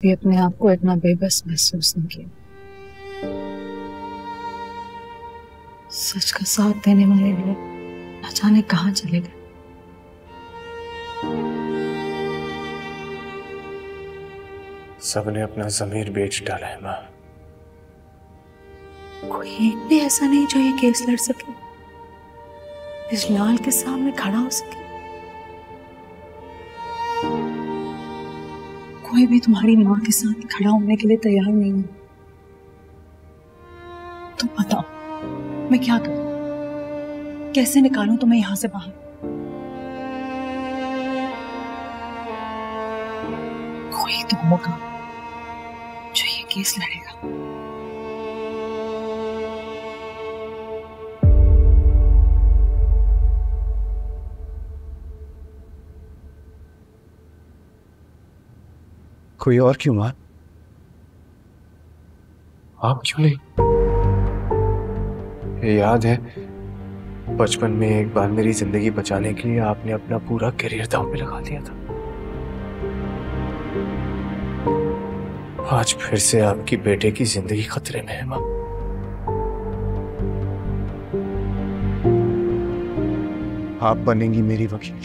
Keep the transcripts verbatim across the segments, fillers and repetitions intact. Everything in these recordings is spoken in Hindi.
कभी अपने आप को इतना बेबस महसूस नहीं किया। सच का साथ देने वाले लोग न जाने कहां चले गए। सबने अपना ज़मीर बेच डाला है माँ। कोई एक भी ऐसा नहीं जो ये केस लड़ सके, इस लाल के सामने खड़ा हो सके। कोई भी तुम्हारी माँ के साथ खड़ा होने के लिए तैयार नहीं है। तुम बताओ मैं क्या करूं? कैसे निकालूं तुम्हें यहां से बाहर? कोई तो होगा जो ये केस लड़ेगा। कोई और क्यों मां? आप क्यों नहीं? याद है बचपन में एक बार मेरी जिंदगी बचाने के लिए आपने अपना पूरा करियर दांव पे लगा दिया था। आज फिर से आपकी बेटे की जिंदगी खतरे में है मां। आप बनेंगी मेरी वकील,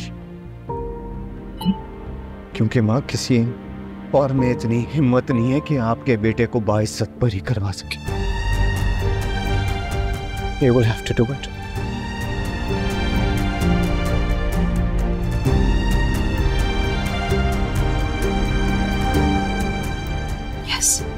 क्योंकि मां किसी और में इतनी हिम्मत नहीं है कि आपके बेटे को बाइज्जत बरी करवा सके। You will have to do it. Yes.